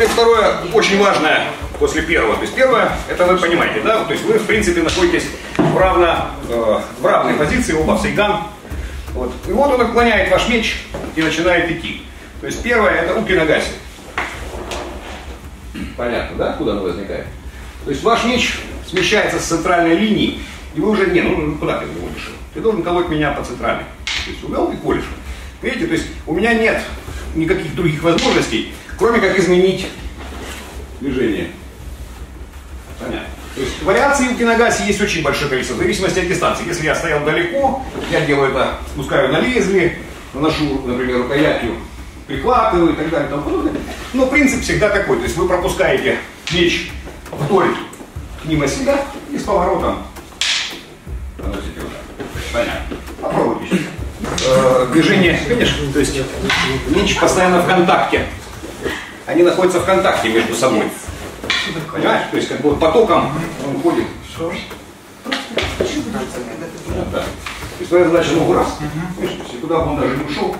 Второе, очень важное после первого. То есть первое, это вы понимаете, да? То есть вы, в принципе, находитесь в равной позиции, оба сейган. Вот. И вот он отклоняет ваш меч и начинает идти. То есть первое, это укинагаси. Понятно, да? Откуда оно возникает? То есть ваш меч смещается с центральной линии, и вы уже, куда ты его колешь? Ты должен колоть меня по центральной. То есть увел и колешь. Видите, то есть у меня нет никаких других возможностей, кроме как изменить движение. Понятно. То есть вариаций у киногаси есть очень большое количество, в зависимости от дистанции. Если я стоял далеко, я делаю это, спускаю на лезвие, наношу, например, рукоятью, прихватываю и так далее. Но принцип всегда такой. То есть вы пропускаете меч вдоль мимо себя и с поворотом наносите удар. Понятно. Попробуйте еще. Движение, видишь, то есть меч постоянно в контакте. Они находятся в контакте между собой. Понимаешь? То есть как бы потоком он ходит. Да. То есть твоя задача ногу раз. Видишь, если туда бы он даже не ушел.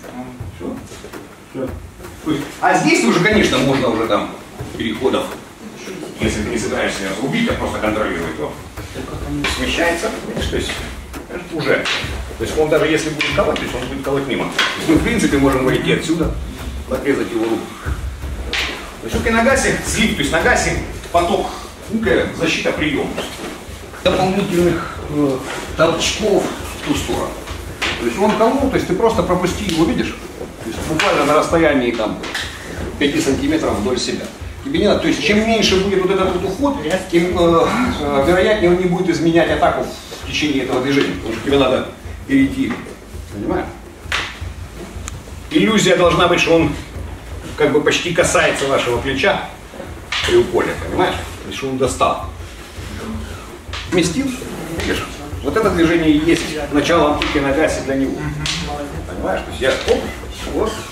Все. То есть, а здесь уже, конечно, можно уже там переходов, если ты не собираешься убить, а просто контролировать его. Смещается, видишь, то есть уже. То есть он даже если будет колоть, то есть он будет колоть мимо. То есть мы в принципе можем выйти отсюда, отрезать его руку. То есть у киногаси слив, то есть нагаси поток, защита приема. Дополнительных толчков в ту сторону. То есть он колол, то есть ты просто пропусти его, видишь? То есть буквально на расстоянии там 5 сантиметров вдоль себя. Тебе не надо, то есть чем меньше будет вот этот вот уход, тем вероятнее он не будет изменять атаку в течение этого движения, потому что тебе надо перейти. Понимаешь? Иллюзия должна быть, что он как бы почти касается вашего плеча при уколе, понимаешь? То есть что он достал. Вместил, видишь? Вот это движение и есть начало киногаси для него. Понимаешь? То есть я оп, вот.